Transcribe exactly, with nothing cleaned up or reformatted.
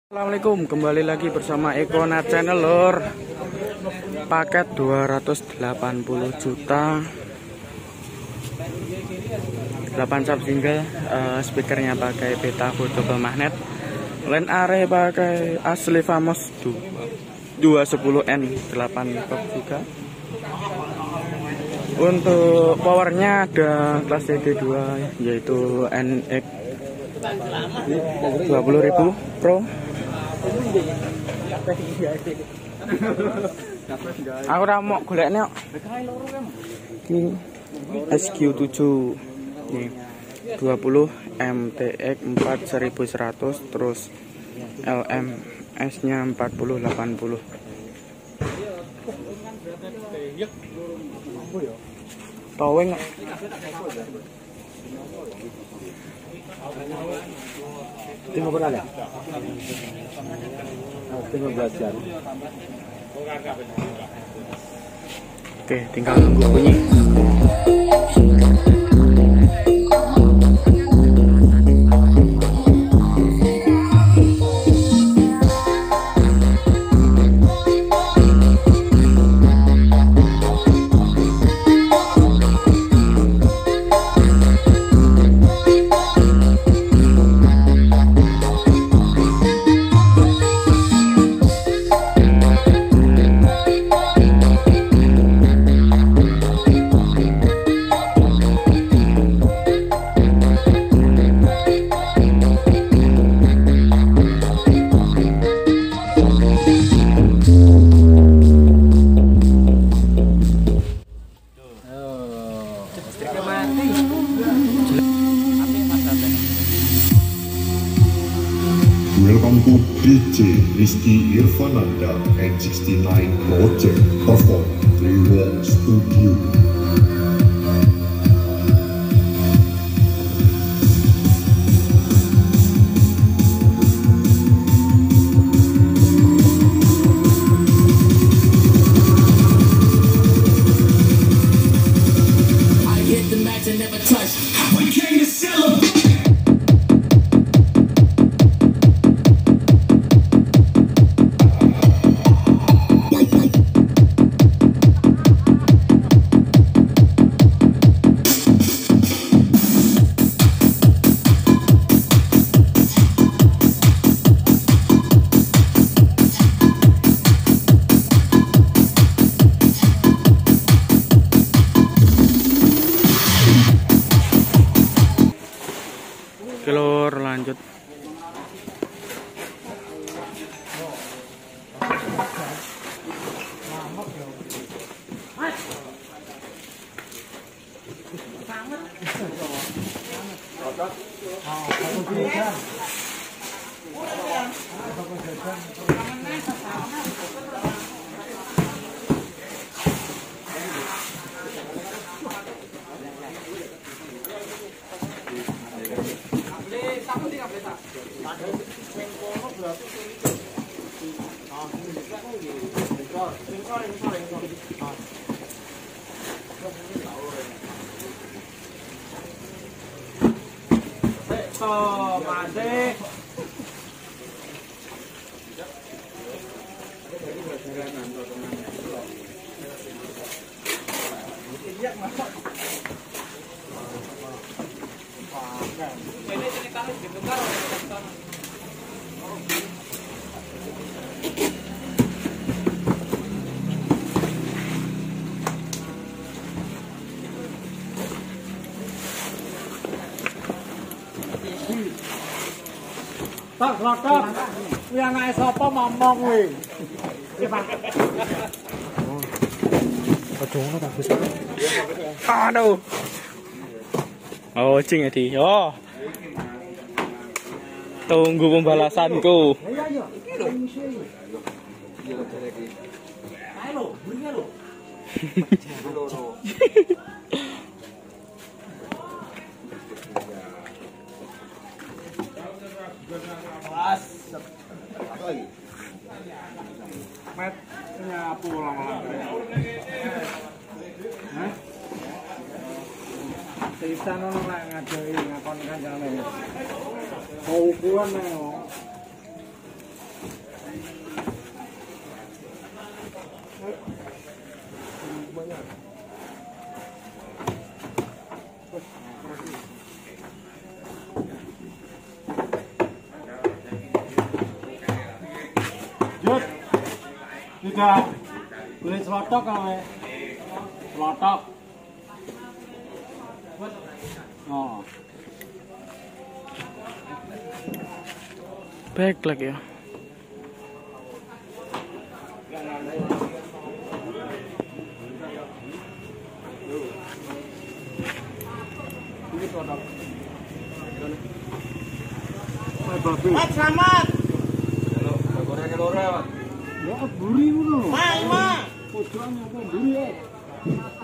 Assalamualaikum, kembali lagi bersama Ekona Channel lor. Paket dua ratus delapan puluh juta, delapan sub single, uh, speakernya pakai beta foldable magnet, line array pakai asli Famos dua sepuluh N delapan pop juga. Untuk powernya ada kelas C D dua yaitu N X dua puluh ribu Pro. Aku ora mau golekne kok. Ini S Q tujuh nih dua puluh M T X empat seribu seratus, terus L M S-nya empat puluh delapan puluh. Towing Tinggal berapa? Tinggal belajar. Oke, tinggal tunggu bunyi. Welcome to D J Rizky Irfananda N sixty-nine Project perform Three Wall Studio. I hit the max and never touch. We came to celebrate. Kelor lanjut. So, Made. Tak kelakak, kuwi anake sapa ngomong kuwi. Aduh, ngono tak bisa. Aduh. Oh, cing ya di. Oh. Tunggu pembalasanku. Ayo, bunyi lho. Mas. Met nyapu lama-lama. Hah? Sisa nono lek ngajoi ngakon kancane. Mau ukuran nek. Udah. Kulit selotok kawe. Selotok. Oh. Baik lagi ya. Mat selamat. Ya, buri ngono. Mak, mak. Pojokan apa buri ya?